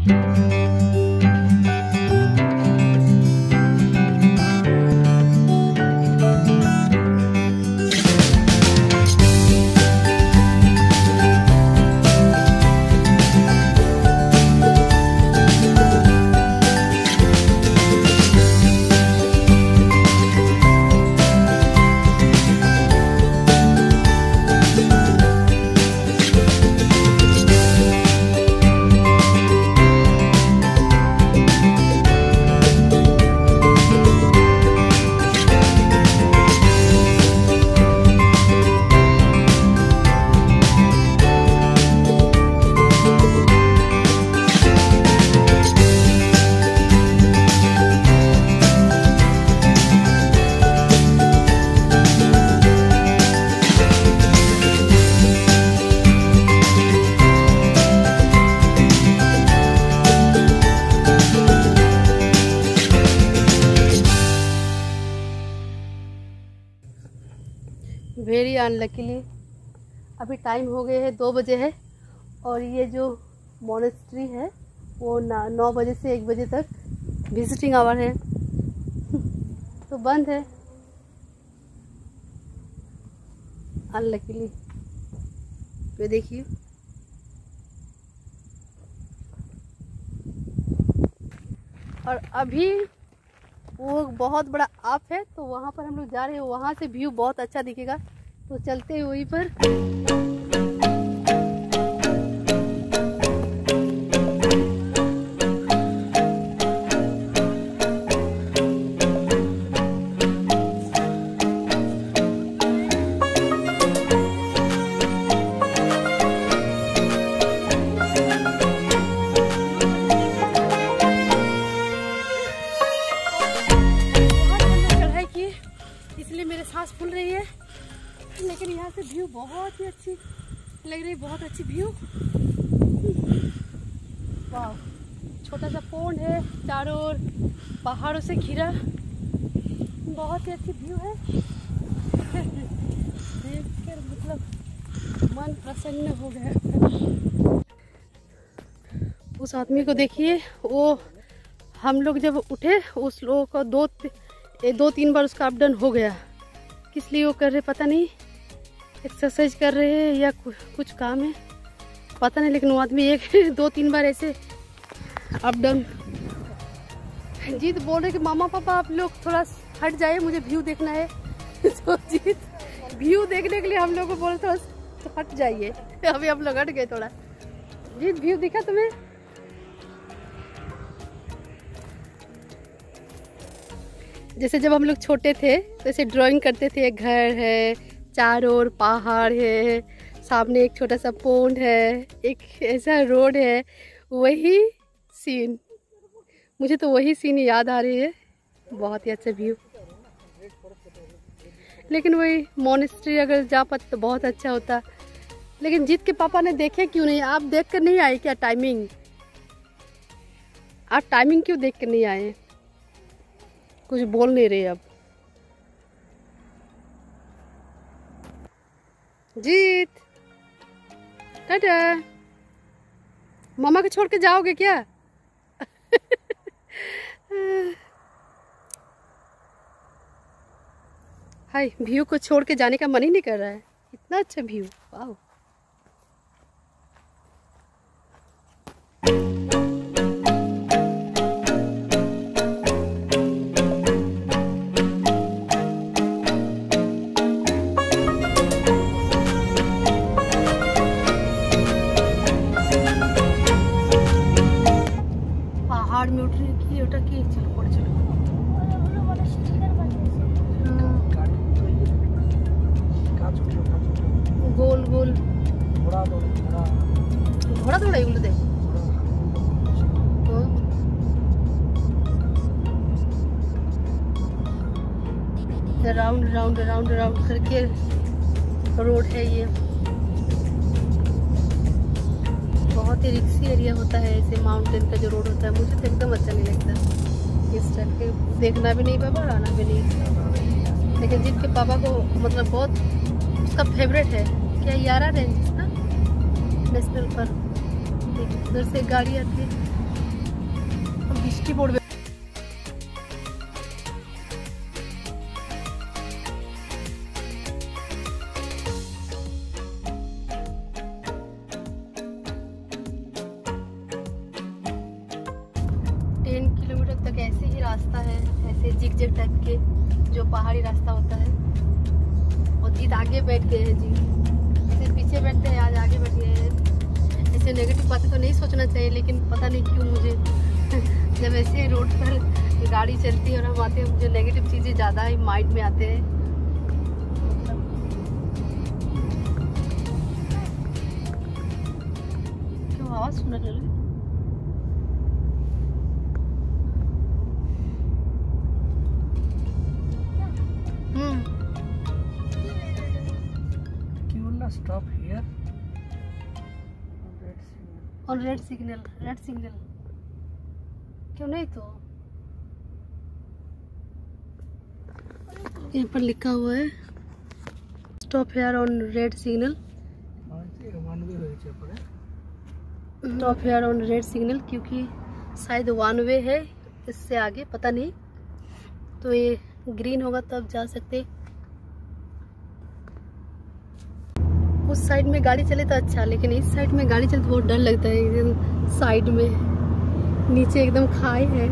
Very unluckily अभी time हो गए है 2 बजे है और ये जो मोनेस्ट्री है वो 9 बजे से 1 बजे तक विजिटिंग आवर है तो बंद है अनलकीली। ये देखिए और अभी वो बहुत बड़ा आप है तो वहाँ पर हम लोग जा रहे हैं, वहाँ से व्यू बहुत अच्छा दिखेगा तो चलते हैं वहीं पर। इसलिए मेरे सांस फूल रही है लेकिन यहाँ से व्यू बहुत ही अच्छी लग रही, बहुत अच्छी व्यू। वाह, छोटा सा पॉन्ड है, चारों ओर पहाड़ों से घिरा, बहुत ही अच्छी व्यू है। देखकर मतलब मन प्रसन्न हो गया। उस आदमी को देखिए, वो हम लोग जब उठे उस लोगों को 2-3 बार उसका अपडाउन हो गया। किस लिए वो कर रहे पता नहीं, एक्सरसाइज कर रहे हैं या कुछ काम है पता नहीं, लेकिन वो आदमी 2-3 बार ऐसे अप डाउन। जीत बोल रहे कि मामा पापा आप लोग थोड़ा हट जाइए, मुझे व्यू देखना है। तो जीत व्यू देखने के लिए हम लोग को बोल थोड़ा तो हट जाइए। अभी हम लोग हट गए थोड़ा। जीत व्यू दिखा तुम्हें? जैसे जब हम लोग छोटे थे तो ऐसे ड्राइंग करते थे, एक घर है, चारों ओर पहाड़ है, सामने एक छोटा सा पॉन्ड है, एक ऐसा रोड है, वही सीन, मुझे तो वही सीन याद आ रही है। बहुत ही अच्छा व्यू। लेकिन वही मोनेस्ट्री अगर जा पाते तो बहुत अच्छा होता, लेकिन जीत के पापा ने देखे क्यों नहीं? आप देख कर नहीं आए क्या? टाइमिंग, आप टाइमिंग क्यों देख कर नहीं आए? कुछ बोल नहीं रहे अब। जीत टाटा, मामा को छोड़ के जाओगे क्या? हाय, व्यू को छोड़ के जाने का मन ही नहीं कर रहा है, इतना अच्छा व्यू। वाह, पहाड़ में उठ की चलो पड़ चलो। गोल गोल घोड़ा दौड़ा एগুলো देख। राउंड राउंड राउंड राउंड करके रोड है ये। बहुत ही रिक्सी एरिया होता है ऐसे माउंटेन का जो रोड होता है, मुझे तो एकदम अच्छा नहीं लगता। इस टाइप के देखना भी नहीं पापा, आना भी नहीं। लेकिन जीत के पापा को मतलब बहुत उसका फेवरेट है क्या, यारा रेंज ना नेशनल पर। उधर से गाड़ी आती है। बृष्टि पड़বে। किलोमीटर तक ऐसे ही रास्ता है, ऐसे जिग-जैग टाइप के जो पहाड़ी रास्ता होता है। और जीत आगे बैठ गए हैं जी, ऐसे पीछे बैठते हैं, आज आगे बैठ गए हैं। ऐसे नेगेटिव बातें तो नहीं सोचना चाहिए, लेकिन पता नहीं क्यों मुझे जब ऐसे रोड पर गाड़ी चलती है और हम आते हैं, मुझे नेगेटिव चीज़ें ज़्यादा ही माइंड में आते हैं। क्यों आवाज़ सुना चल रही? Stop here on red signal, क्यों नहीं? तो यहाँ पर लिखा हुआ है stop here on red signal. Stop here on red signal, क्योंकि शायद वन वे है, इससे आगे पता नहीं, तो ये ग्रीन होगा तब जा सकते। उस साइड में गाड़ी चले तो अच्छा, लेकिन इस साइड में गाड़ी चले तो बहुत डर लगता है। एकदम साइड में नीचे एकदम खाई है।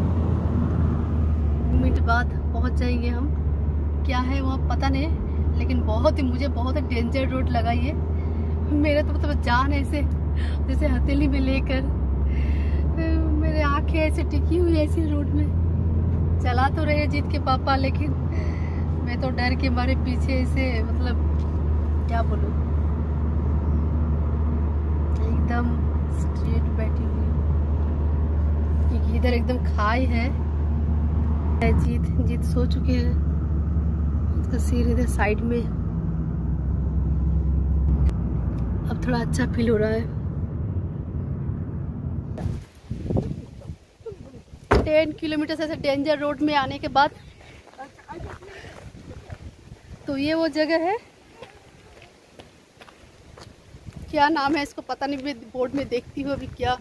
मिनट बाद पहुंच जाएंगे हम। क्या है वो पता नहीं, लेकिन मुझे बहुत डेंजर रोड लगा ये। मेरे तो मतलब जान ऐसे जैसे हथेली में लेकर मेरे आंखें ऐसे टिकी हुई ऐसी रोड में। चला तो रहे जीत के पापा, लेकिन मैं तो डर के मारे पीछे ऐसे मतलब क्या बोलूं, एकदम स्ट्रेट बैठी हुई, क्योंकि इधर एकदम खाई है। जीत सो चुके हैं, उसका सिर इधर साइड में। अब थोड़ा अच्छा फील हो रहा है। 10 किलोमीटर ऐसे डेंजर रोड में आने के बाद तो ये वो जगह है, क्या नाम है इसको पता नहीं, मैं बोर्ड में देखती हूँ अभी। क्या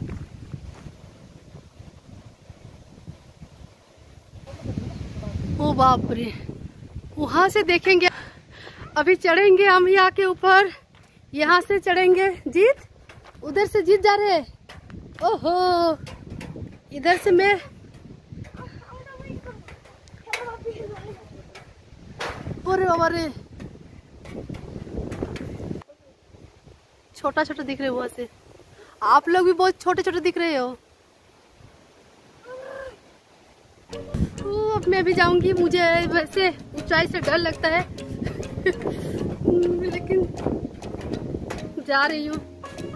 ओ बाप रे, वहां से देखेंगे। अभी चढ़ेंगे हम यहाँ के ऊपर, यहाँ से चढ़ेंगे। जीत उधर से जीत जा रहे हैं। ओहो, इधर से मैं अरे बाबा रे, छोटा छोटा दिख रहे हो। वहां से आप लोग भी बहुत छोटे छोटे दिख रहे हो। अब मैं भी जाऊंगी, मुझे वैसे ऊंचाई से डर लगता है लेकिन जा रही हूँ।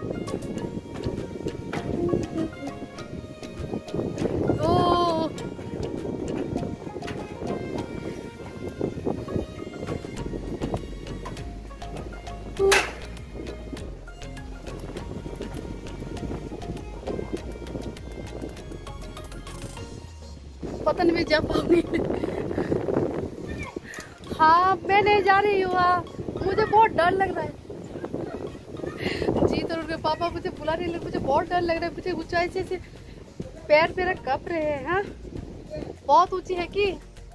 पता नहीं मैं जा पाऊंगी। हाँ, मैं नहीं जा रही हूँ, मुझे बहुत डर लग रहा है। जी तो उनके पापा मुझे बुला रहे हैं, मुझे बहुत डर लग रहा है। मुझे ऊंचाई से पैर मेरा कप रहे हैं। हाँ, बहुत ऊंची है कि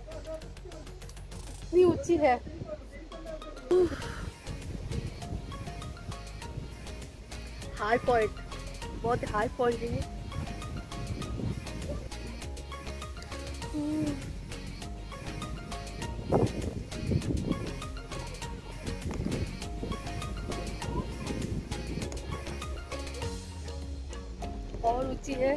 इतनी ऊंची है। हाई पॉइंट, बहुत हाई पॉइंट है ये। और ऊंची है।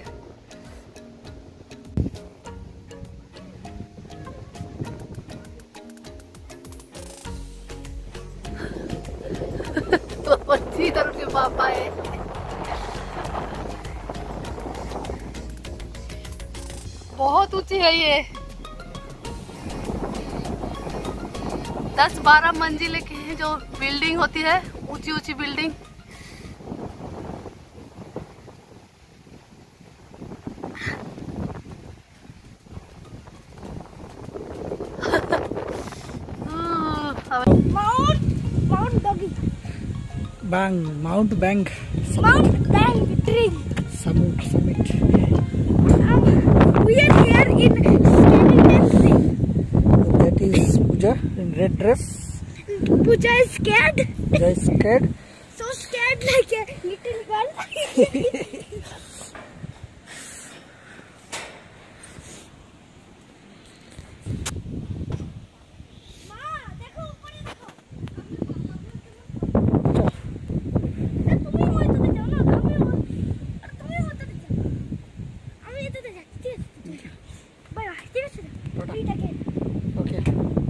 तो बच्ची इधर उनके पापा है। बहुत ऊंची है ये, 10-12 मंजिल की जो बिल्डिंग होती है, ऊंची ऊंची building. Mount Bang Tree Summit red dress. Pooja is scared. Pooja is scared. So scared like a little girl. Okay.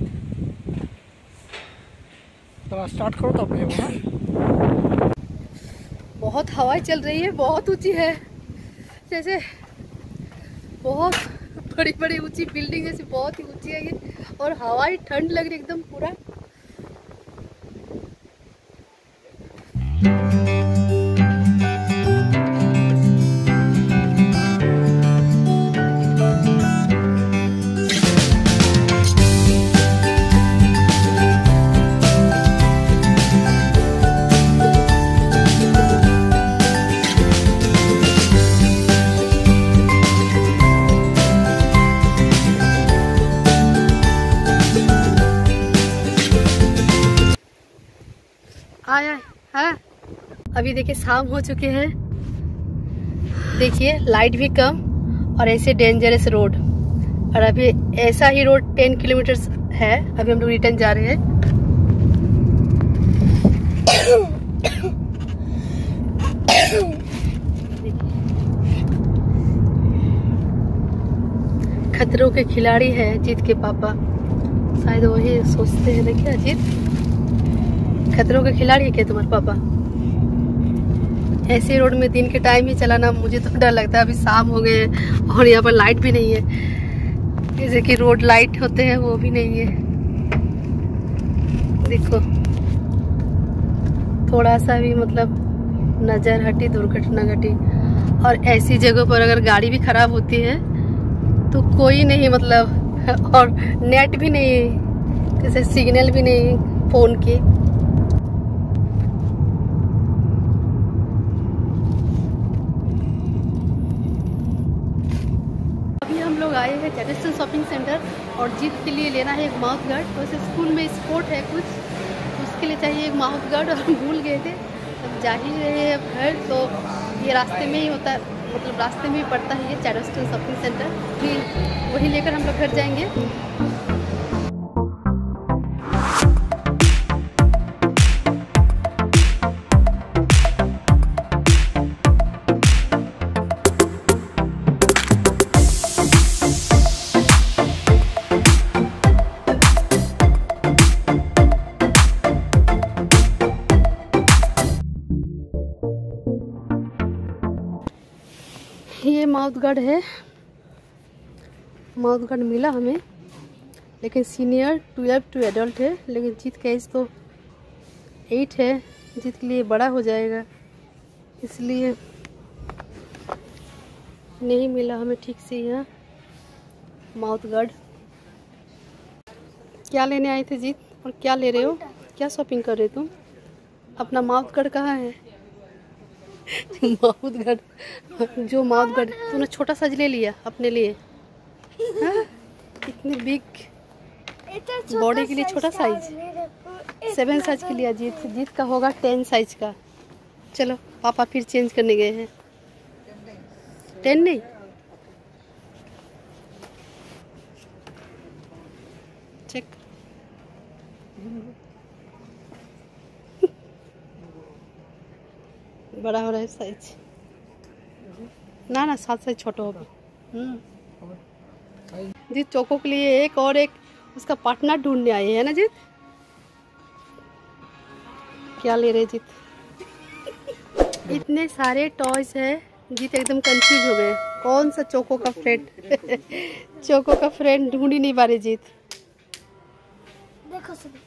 तो स्टार्ट करो तो अपने ना। बहुत हवाएं चल रही है, बहुत ऊंची है, जैसे बहुत बड़ी बड़ी ऊंची बिल्डिंग जैसी बहुत ही ऊंची है ये, और हवाएं ठंड लग रही एकदम पूरा। आया है। अभी देखिए शाम हो चुके हैं, देखिए लाइट भी कम और ऐसे डेंजरस रोड, और अभी ऐसा ही रोड 10 किलोमीटर है। अभी हम लोग रिटर्न जा रहे हैं। खतरों के खिलाड़ी है जीत के पापा, शायद वही सोचते हैं ना क्या जीत, खतरों के खिलाड़ी है क्या तुम्हारे पापा? ऐसे रोड में दिन के टाइम ही चलाना मुझे तो डर लगता है। अभी शाम हो गए और यहाँ पर लाइट भी नहीं है, जैसे कि रोड लाइट होते हैं वो भी नहीं है। देखो थोड़ा सा भी मतलब नजर हटी दुर्घटना घटी। और ऐसी जगहों पर अगर गाड़ी भी खराब होती है तो कोई नहीं मतलब, और नेट भी नहीं, जैसे सिग्नल भी नहीं फोन की। अभी हम लोग आए हैं चैडस्टन शॉपिंग सेंटर, और जीत के लिए लेना है एक माउथ गार्ड। वैसे स्कूल में स्पोर्ट है कुछ, उसके लिए चाहिए एक माउथ गार्ड, और हम भूल गए थे। अब जा ही रहे हैं अब घर, तो ये रास्ते में ही होता है, मतलब रास्ते में ही पड़ता है ये चैडस्टन शॉपिंग सेंटर, फिर वही लेकर हम लोग घर जाएंगे। ये माउथ गार्ड है, माउथ गार्ड मिला हमें, लेकिन सीनियर 12 टू एडल्ट है, लेकिन जीत का एज तो 8 है, जीत के लिए बड़ा हो जाएगा, इसलिए नहीं मिला हमें ठीक से यहाँ माउथ गार्ड। क्या लेने आए थे जीत, और क्या ले रहे हो, क्या शॉपिंग कर रहे तुम? अपना माउथ गार्ड कहाँ है? माउथ गार्ड, जो माउथ गार्ड तूने छोटा साइज ले लिया अपने लिए, हाँ? इतने बिग बॉडी के लिए छोटा साइज, 7 साइज के लिया। जीत का होगा 10 साइज का। चलो पापा फिर चेंज करने गए हैं। 10 नहीं, चेक। बड़ा हो रहा है साइज, ना ना 7 साइज छोटा होगा। जीत चोको के लिए एक और एक उसका पार्टनर ढूंढने आए हैं ना जीत। क्या ले रहे जीत? इतने सारे टॉयज है, जीत एकदम कंफ्यूज हो गए, कौन सा चोको का फ्रेंड चोको का फ्रेंड ढूंढ ही नहीं पा रहे जीत। देखो